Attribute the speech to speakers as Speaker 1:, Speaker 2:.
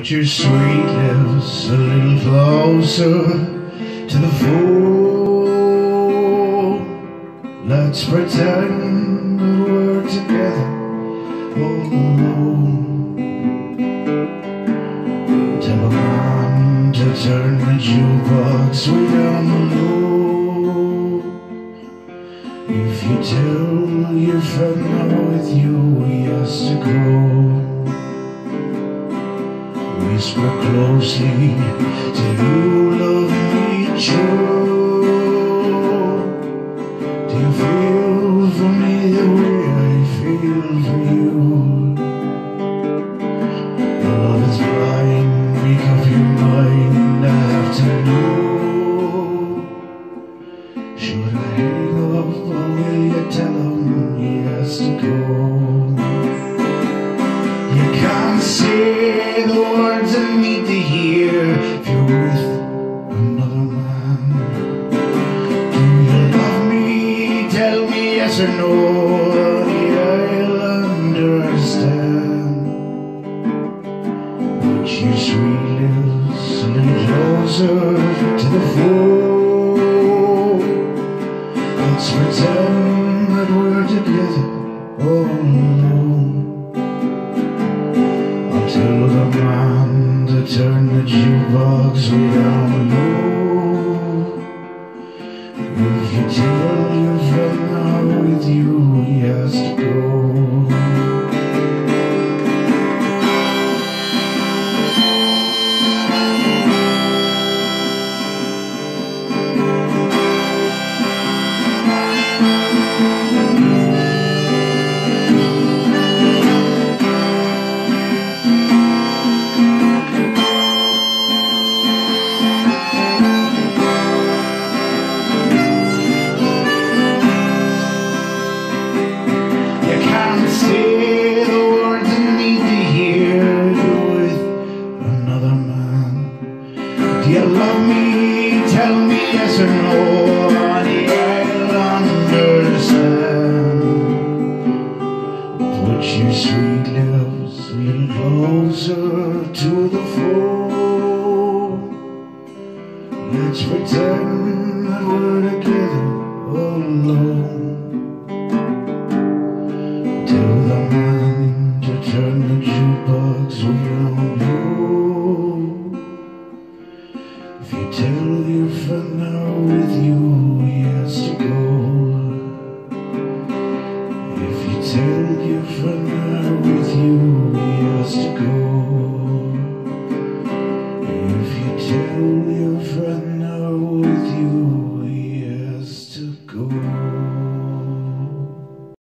Speaker 1: Put your sweet lips a little closer to the phone. Let's pretend that we're together all alone. Tell a man to turn the jukebox way down low. If you tell your friend I'm with you, he has to go. Whisper closely, do you love me true? Do you feel for me the way I feel for you? Love is blind, make up your mind, I have to know. Should I hang up or will you tell him he has to go? You can't say the words I need to hear if you're with another man. Do you love me? Tell me yes or no, I'll understand. Put your sweet lips a little closer to the phone. Let's pretend that we're together all alone. Tell the man to turn the jukebox way down low. If you tell your friend I'm with you, he has to go. Say the words I need to hear. You're with another man. Do you love me? Tell me yes or no, honey, I'll understand. Put your sweet lips a little closer to the phone. Let's pretend that we're together all alone. Tell the man to turn the jukebox way down low. If you tell your friend I'm with you, he has to go. If you tell your friend I'm with you, he has to go. If you tell your friend I'm with you, he has to go.